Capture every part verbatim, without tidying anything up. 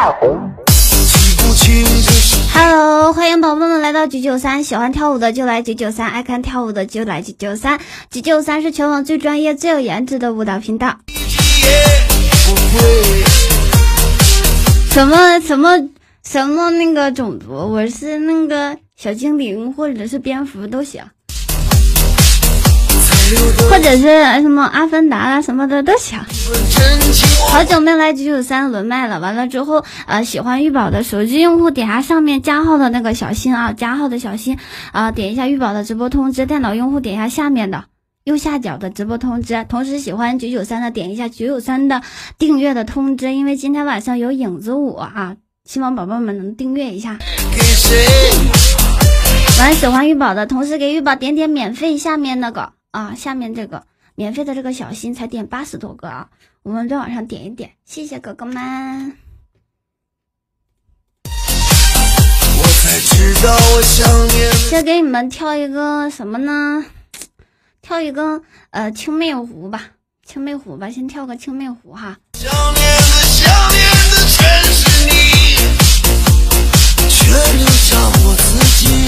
Hello， 欢迎宝宝们来到九九三，喜欢跳舞的就来九九三，爱看跳舞的就来九九三。九九三是全网最专业、最有颜值的舞蹈频道。什么什么什么那个种族，我是那个小精灵或者是蝙蝠都行，或者是什么阿凡达啊什么的都行。好久没来九九三轮麦了，完了之后呃，喜欢玉宝的手机用户点下上面加号的那个小心啊，加号的小心啊、呃，点一下玉宝的直播通知。电脑用户点一下下面的右下角的直播通知，同时喜欢九九三的点一下九九三的订阅的通知，因为今天晚上有影子舞啊，希望宝宝们能订阅一下。完了喜欢玉宝的同时给玉宝点点免费下面那个啊，下面这个免费的这个小心才点八十多个啊，我们再往上点一点，谢谢哥哥们。先给你们跳一个什么呢？跳一个呃青妹湖吧，青妹湖吧，先跳个青妹湖哈。想念的想念的全是你，却留下我自己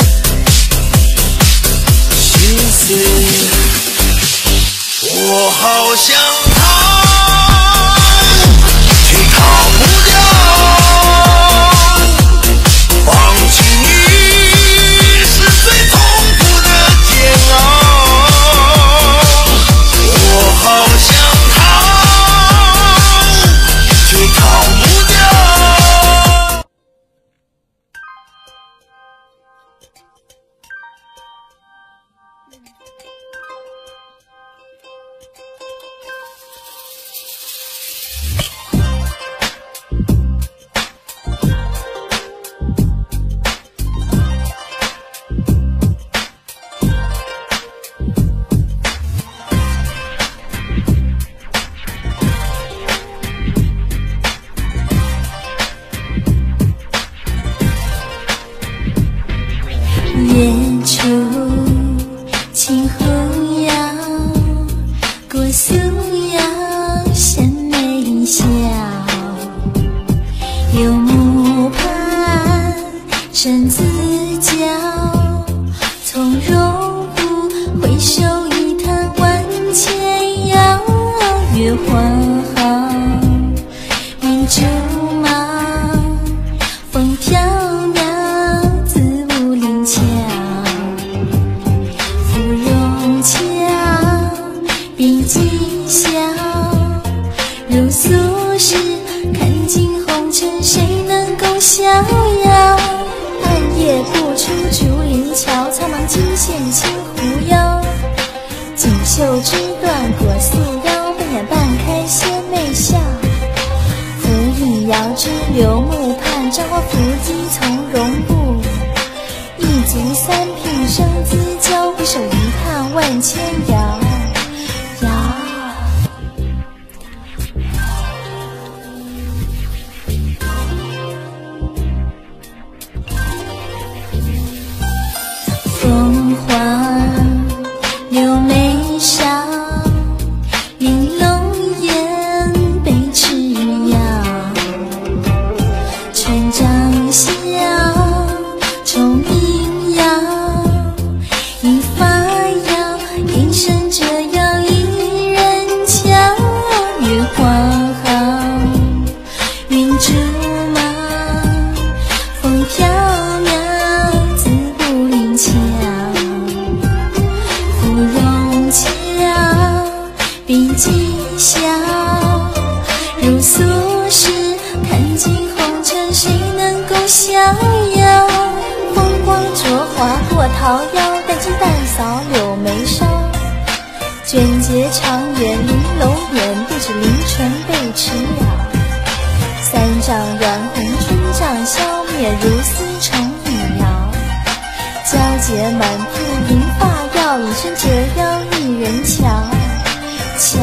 心碎，我好想逃，却逃不掉，忘记你是最痛苦的煎熬。好想逃，却逃不掉。 月出清湖摇，过素摇山眉笑，游木畔生子娇，从容不回首一叹万千遥，月花好明珠马，风飘俗世看尽红尘，谁能够逍遥？半夜不出竹林桥，苍茫尽现青湖腰。锦绣之断过素腰，半掩半开仙眉笑。拂一摇之流木畔，朝花拂迹从容步。一足三品生姿娇，回首一叹万千遥。风花柳眉梢，云龙烟被痴摇。春帐笑，虫鸣摇，一发摇，一生折腰一人桥。月花好，云竹马，风飘渺，自不灵巧。芙蓉俏，笔迹笑，如俗世看尽红尘，谁能够逍遥？风光灼华过桃夭，淡尽淡扫柳眉梢。卷睫长圆玲珑眼，不止凌唇被痴扰。三丈远红春帐消灭，如丝成一摇。皎洁满腹银发耀，一身折腰一人瞧。瞧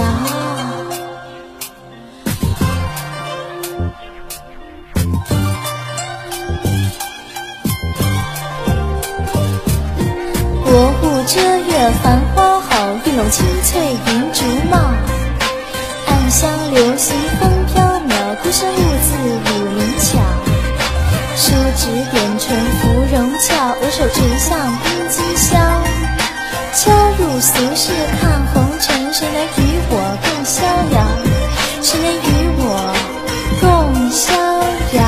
国户遮月繁花好，玉龙青翠云竹帽。暗香流行风飘渺，孤身兀自武林桥。 点春芙蓉俏，额首持向冰肌消。恰入俗世看红尘，谁能与我共逍遥？谁能与我共逍遥？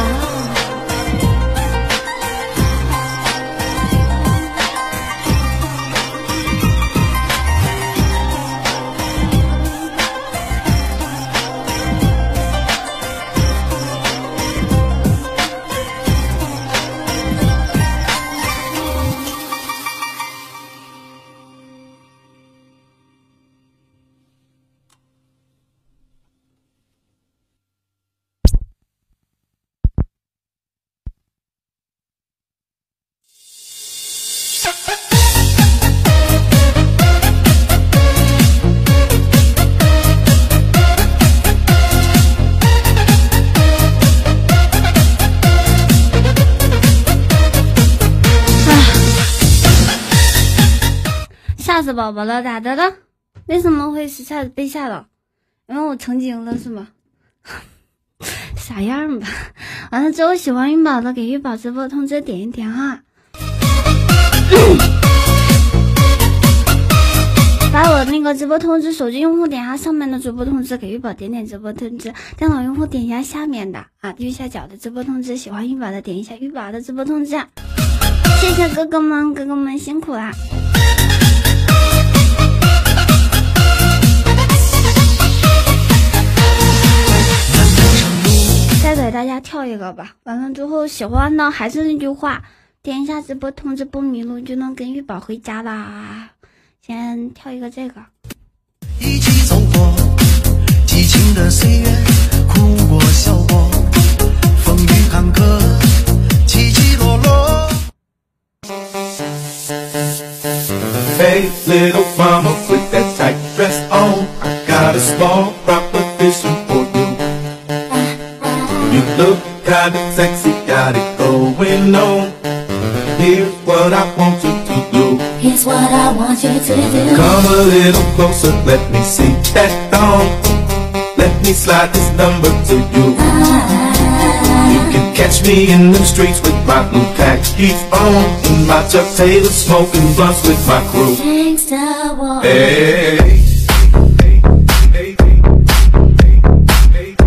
吓死宝宝了，咋的了？为什么会是吓被吓到？因为我成精了是吗？啥样吧？完了之后喜欢玉宝的给玉宝直播通知点一点哈。把我那个直播通知，手机用户点下上面的直播通知，给玉宝点点直播通知；电脑用户点一下下面的啊右下角的直播通知，喜欢玉宝的点一下玉宝的直播通知。谢谢哥哥们，哥哥们辛苦啦！再给大家跳一个吧，完了之后喜欢的还是那句话，点一下直播通知不迷路就能跟玉宝回家啦。先跳一个这个。 一起走过激情的岁月，哭过笑过，风雨坎坷，起起落落。 Hey, little mama, with that tight dress on, I got a small proposition for you. You look kinda sexy, got it going on. Here's what I want you to do. Here's what I want you to do. Come a little closer, let me see that thong. Let me slide this number to you. You can catch me in the streets with my blue khakis on, in my Chuck Taylor smoking blunts with my crew. Gangsta war. Hey, hey, hey, hey, hey, hey, hey.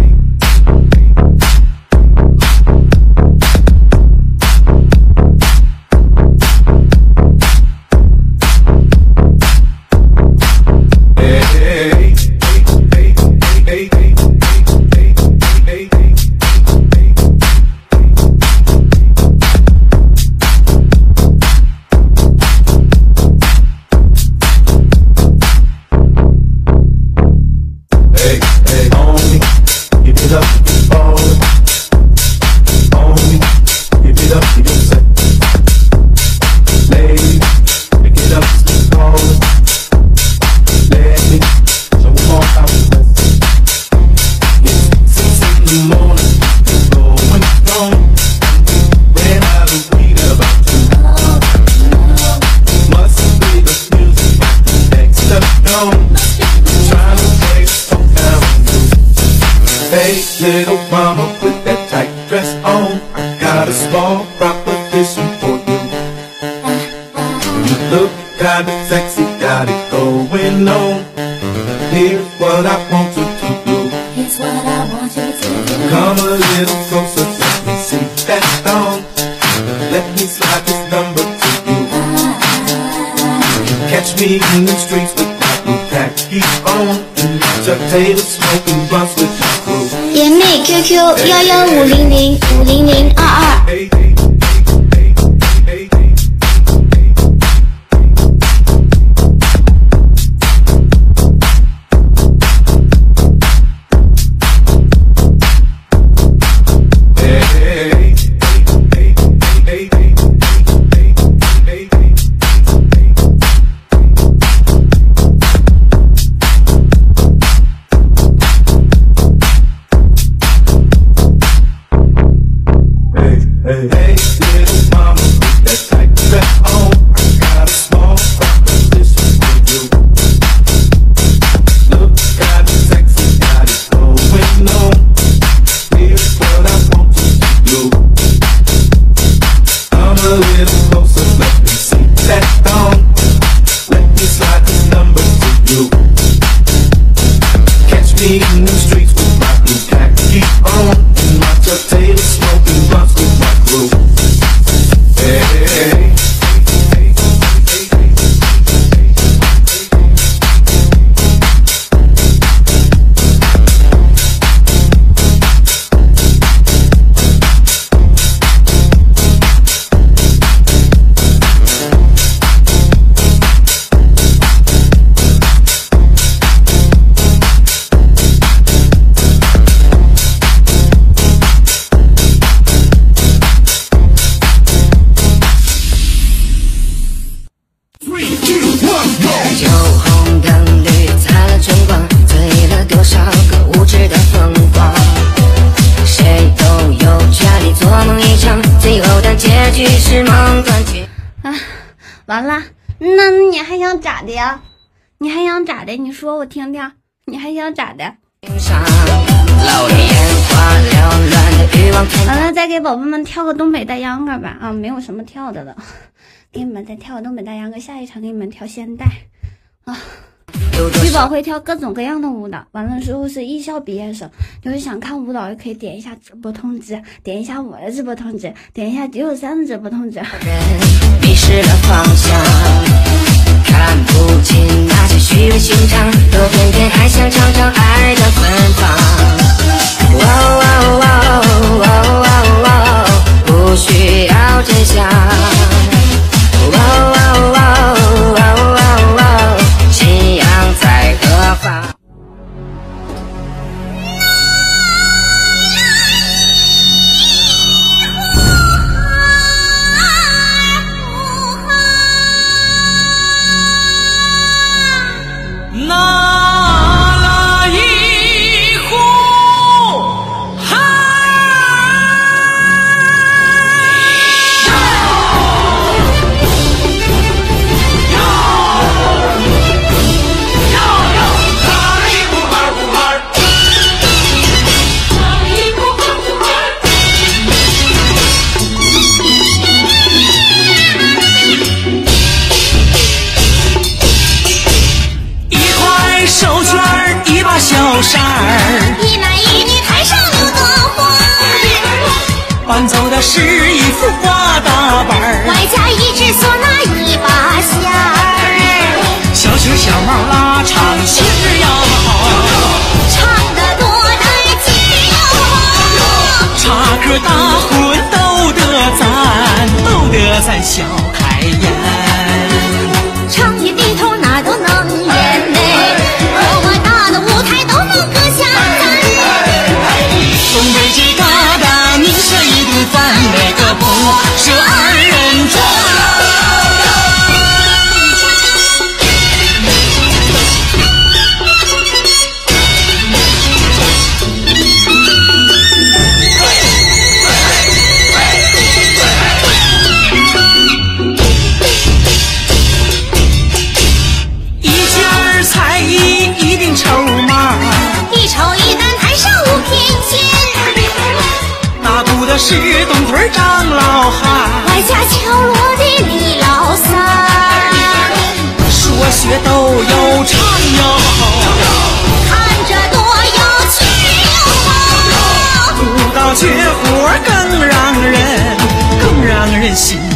Little mama with that tight dress on, I got a small proposition for you. You look kinda sexy, got it going on. Here's what I want you to do. Here's what I want you to do. Come a little closer, let me see that thong. Let me slide this number to you. Catch me in the streets with my blue khakis on, and Chuck Taylor smoking blunts with my crew. 点妹 Q Q 幺幺五零零五零零二二。 啊，完了，那你还想咋的呀？你还想咋的？你说我听听，你还想咋的？完了，再给宝宝们跳个东北大秧歌吧。啊，没有什么跳的了，给你们再跳个东北大秧歌。下一场给你们跳现代啊。玉宝会跳各种各样的舞蹈，完了之后是艺校毕业生，就是想看舞蹈也可以点一下直播通知，点一下我的直播通知，点一下九九三的直播通知。 迷失了方向，看不清那些虚伪心肠，又偏偏还想尝尝爱的芬芳。哇哇哇哇哇哇，不需要真相。哇哇哇哇哇哇，信仰在何方？ 小扇儿， 一男一女台上有朵花， 伴奏的是一幅花大板儿， 外加一只唢呐一把弦儿， 小曲小帽拉长线儿要好， 唱得多带劲哟， 插科打诨都得赞，都得赞笑开颜， 唱一低头哪都能演嘞。 那个不是二人转，一件才艺一定筹码， 一筹一单台上无凭据。 打鼓的是东屯张老汉， 外加敲锣的李老三儿， 说学都有唱哟， 看着多有趣哟， 舞蹈绝活更让人更让人心